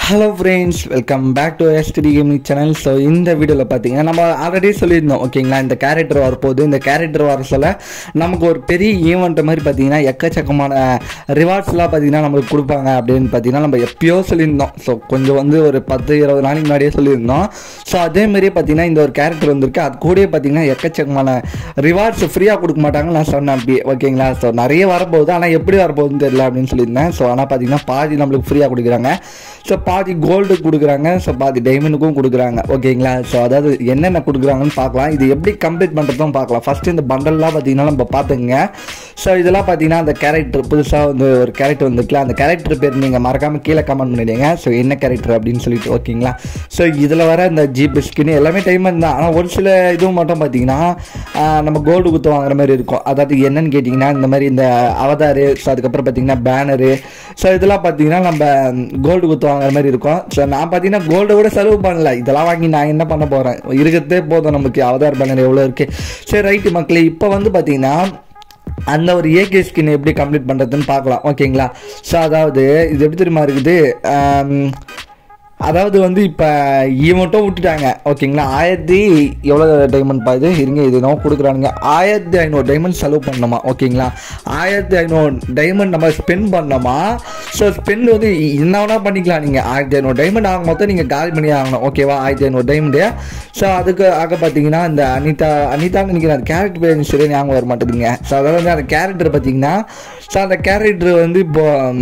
Hello friends, welcome back to STD gaming channel. So இந்த வீடியோவில் பார்த்தீங்கன்னா நம்ம ஆல்ரெடி சொல்லியிருந்தோம் ஓகேங்களா, இந்த கேரக்டர் வரப்போகுது. இந்த கேரக்டர் வர சொல்ல நமக்கு ஒரு பெரிய ஈவெண்ட் மாதிரி பார்த்தீங்கன்னா எக்கச்சக்கமான ரிவார்ட்ஸ்லாம் பார்த்தீங்கன்னா நம்மளுக்கு கொடுப்பாங்க அப்படின்னு பார்த்தீங்கன்னா நம்ம எப்பயோ சொல்லியிருந்தோம். ஸோ கொஞ்சம் வந்து ஒரு 10-20 நாளைக்கு முன்னாடியே சொல்லியிருந்தோம். ஸோ அதேமாரியே பார்த்தீங்கன்னா இந்த ஒரு கேரக்டர் வந்திருக்கு. அது கூடயே பார்த்தீங்கன்னா எக்கச்சக்கமான ரிவார்ட்ஸ் ஃப்ரீயாக கொடுக்க மாட்டாங்கன்னு நான் சொன்னேன் அப்படி ஓகேங்களா. ஸோ நிறைய வரப்போகுது, ஆனால் எப்படி வரப்போகுதுன்னு தெரியல அப்படின்னு சொல்லியிருந்தேன். ஸோ ஆனால் பார்த்தீங்கன்னா பாதி நம்மளுக்கு ஃப்ரீயாக கொடுக்குறாங்க. ஸோ பாதி கோல்டு கொடுக்குறாங்க, ஸோ பாதி டைமண்டுக்கும் கொடுக்குறாங்க ஓகேங்களா. ஸோ அதாவது என்னென்ன கொடுக்குறாங்கன்னு பார்க்கலாம். இது எப்படி கம்ப்ளீட் பண்ணுறதும் பார்க்கலாம். ஃபஸ்ட்டு இந்த பண்டல்லாம் பார்த்தீங்கன்னா நம்ம பார்த்துங்க. ஸோ இதெல்லாம் பார்த்தீங்கன்னா அந்த கேரக்டர் புதுசாக வந்து ஒரு கேரக்டர் வந்துருக்குல, அந்த கேரக்டர் பேர் நீங்கள் மறக்காமல் கீழே கமெண்ட் பண்ணிடுங்க. ஸோ என்ன கேரக்டர் அப்படின்னு சொல்லிட்டு ஓகேங்களா. ஸோ இதில் வர இந்த ஜிபி ஸ்கின் எல்லாமே டைமண்ட் தான். ஆனால் ஒரு சில இதுவும் மட்டும் பார்த்தீங்கன்னா நம்ம கோல்டு குத்து வாங்குற மாதிரி இருக்கும். அதாவது என்னன்னு கேட்டிங்கன்னா இந்த மாதிரி இந்த அவதாரு, ஸோ அதுக்கப்புறம் பார்த்தீங்கன்னா பேனரு, ஸோ இதெல்லாம் பார்த்தீங்கன்னா நம்ம கோல்டு குத்து வாங்குற மாதிரி இருக்கும். ஸோ நான் பார்த்தீங்கன்னா கோல்டை கூட செலவு பண்ணல. இதெல்லாம் வாங்கி நான் என்ன பண்ண போகிறேன், இருக்கிறதே போதும் நமக்கு. அவதார் பேனர் எவ்வளோ இருக்குது. சரி ரைட்டு மக்களே, இப்போ வந்து பார்த்தீங்கன்னா அந்த ஒரு ஏகே ஸ்கின் எப்படி கம்ப்ளீட் பண்ணுறதுன்னு பார்க்கலாம் ஓகேங்களா. ஸோ அதாவது இது எப்படி தெரியுமா இருக்குது, அதாவது வந்து இப்போ ஈவெண்ட்டும் விட்டுட்டாங்க ஓகேங்களா. 1000 எவ்வளோ டைமண்ட் பாது இருங்க, இது நம்ம கொடுக்குறானுங்க. 1500 டைமண்ட் செலவு பண்ணணுமா ஓகேங்களா. 1500 டைமண்ட் நம்ம ஸ்பெண்ட் பண்ணோமா. ஸோ ஸ்பெண்ட் வந்து என்ன வேணால் பண்ணிக்கலாம். நீங்கள் 1500 டைமண்ட் ஆக மொத்தம் நீங்கள் காலி பண்ணி ஆகணும் ஓகேவா. 1500 டைமண்டு. ஸோ அதுக்கு ஆக பார்த்தீங்கன்னா இந்த அனிதான்னு நினைக்கிறேன், அந்த கேரக்டர் பேர் சரி ஞாபகம் வர மாட்டேதுங்க. ஸோ அதாவது வந்து அந்த கேரக்டர் பார்த்தீங்கன்னா, ஸோ அந்த கேரக்டர் வந்து இப்போ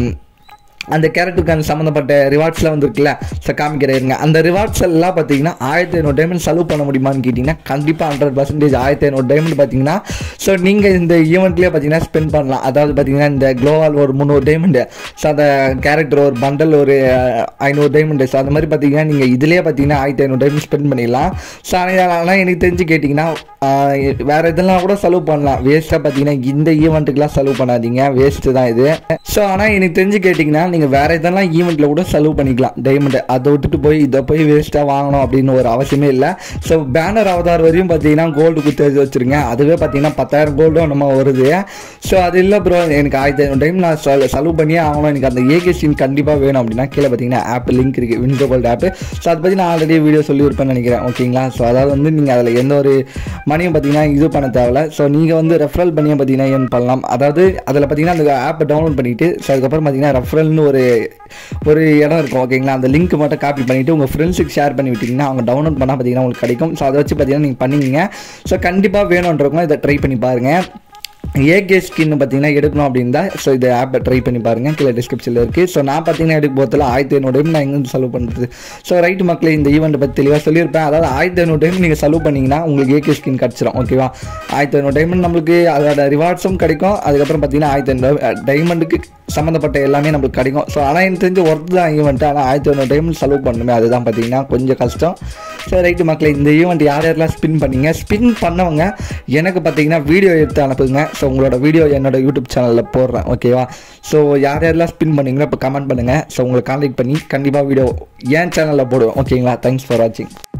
அந்த கேரக்டருக்கான சம்மந்தப்பட்ட ரிவார்ட்ஸ்லாம் வந்துருக்குல்ல, ஸோ காமிக்கிறேங்க. அந்த ரிவார்ட்ஸ் எல்லாம் பார்த்தீங்கன்னா 1500 டைமண்ட் செலவு பண்ண முடியுமான்னு கேட்டிங்கன்னா கண்டிப்பாக 100% 1500 டைமண்ட் பார்த்தீங்கன்னா ஸோ நீங்கள் இந்த ஈவெண்ட்லேயே பார்த்தீங்கன்னா ஸ்பெண்ட் பண்ணலாம். அதாவது பார்த்தீங்கன்னா இந்த க்ளோவால் ஒரு 300 டைமண்டு, ஸோ அந்த கேரக்டர் ஒரு பண்டல் ஒரு 500 டைமண்டு. ஸோ அந்த மாதிரி பார்த்தீங்கன்னா நீங்கள் இதிலே பார்த்தீங்கன்னா 1500 டைமண்ட் ஸ்பெண்ட் பண்ணிடலாம். ஸோ ஆனால் எனக்கு தெரிஞ்சு கேட்டிங்கன்னா வேறு இதெல்லாம் கூட செலவு பண்ணலாம். வேஸ்ட்டாக பார்த்தீங்கன்னா இந்த ஈவெண்ட்டுக்கெலாம் செலவு பண்ணாதீங்க, வேஸ்ட்டு தான் இது. ஸோ ஆனால் எனக்கு தெரிஞ்சு கேட்டிங்கன்னா நீங்கள் வேறு இதெல்லாம் ஈவெண்ட்டில் கூட செலவு பண்ணிக்கலாம் டைமண்டு. அதை விட்டுட்டு போய் இதை போய் வேஸ்ட்டாக வாங்கணும் அப்படின்னு ஒரு அவசியமே இல்லை. ஸோ பேனர் அவதார் வரையும் பார்த்தீங்கன்னா கோல்டு குத்து வச்சுருங்க. அதுவே பார்த்தீங்கன்னா 10,000 கோல்டும் நம்ம வருது. ஸோ அது இல்லை ப்ரோ, எனக்கு 1500 டைம் நான் செலவு பண்ணியே ஆகணும், எனக்கு அந்த ஏகே ஸ்கின் கண்டிப்பாக வேணும் அப்படின்னா கீழே பார்த்தீங்கன்னா ஆப் லிங்க் இருக்குது, விண்டோ கோல்டு ஆப்பு. ஸோ அதை பற்றி நான் ஆல்ரெடி வீடியோ சொல்லியிருப்பேன்னு நினைக்கிறேன் ஓகேங்களா. ஸோ அதாவது வந்து நீங்கள் அதில் எந்த ஒரு மணியும் பார்த்தீங்கன்னா இது பண்ண தேவையில்ல. ஸோ நீங்கள் வந்து ரெஃபரல் பண்ணியும் பார்த்தீங்கன்னா ஏன் பண்ணலாம். அதாவது அதில் பார்த்தீங்கன்னா அந்த ஆப்பை டவுன்லோட் பண்ணிவிட்டு, ஸோ அதுக்கப்புறம் பார்த்தீங்கன்னா ரெஃபரல்னு ஒரு இடம் இருக்கும் ஓகேங்களா. அந்த லிங்க் மட்டும் காப்பி பண்ணிவிட்டு உங்கள் ஃப்ரெண்ட்ஸுக்கு ஷேர் பண்ணி விட்டிங்கன்னா அவங்க டவுன்லோட் பண்ணால் பார்த்தீங்கன்னா உங்களுக்கு கிடைக்கும். ஸோ அதை வச்சு பார்த்தீங்கன்னா நீங்கள் பண்ணிங்க. ஸோ கண்டிப்பாக வேணுன்றவங்க இதை ட்ரை பண்ணி பாருங்கள். ஏகே ஸ்கின் பார்த்தீங்கன்னா எடுக்கணும் அப்படின்னா ஸோ இந்த ஆப்பை ட்ரை பண்ணி பாருங்கள், கீழே டிஸ்கிரிப்ஷனில் இருக்குது. ஸோ நான் பார்த்தீங்கன்னா எடுக்க போதில் 1500 டைம் நான் எங்கேருந்து செலவு பண்ணுறது. ஸோ ரைட்டு மக்களே, இந்த ஈவெண்ட்டை பற்றி தெளிவாக சொல்லியிருப்பேன். அதாவது 1500 டைம் நீங்கள் செலவு பண்ணிங்கன்னா உங்களுக்கு ஏகே ஸ்கின் கிடச்சிரும் ஓகேவா. 1500 டைமண்ட் நம்மளுக்கு அதோட ரிவார்ட்ஸும் கிடைக்கும். அதுக்கப்புறம் பார்த்தீங்கன்னா 1500 டைமண்டுக்கு சம்மந்தப்பட்ட எல்லாமே நம்மளுக்கு கிடைக்கும். ஸோ ஆனால் எனக்கு தெரிஞ்ச ஒர்த்து தான் ஈவெண்ட்டு. ஆனால் 1500 டைமண்ட் செலவு பண்ணணுமே, அதுதான் பார்த்தீங்கன்னா கொஞ்சம் கஷ்டம். ஸோ ரைட்டு மக்களே, இந்த ஈவெண்ட் யார் யாரெல்லாம் ஸ்பின் பண்ணீங்க, ஸ்பின் பண்ணவங்க எனக்கு பார்த்தீங்கன்னா வீடியோ எடுத்து அனுப்புங்க. ஸோ உங்களோட வீடியோ என்னோட யூடியூப் சேனலில் போடுறேன் ஓகேவா. ஸோ யார் யாரெல்லாம் ஸ்பின் பண்ணீங்களோ இப்போ கமெண்ட் பண்ணுங்கள். ஸோ உங்களை கான்டாக்ட் பண்ணி கண்டிப்பாக வீடியோ என் சேனலில் போடுவேன் ஓகேங்களா. தேங்க்ஸ் ஃபார் வாட்சிங்.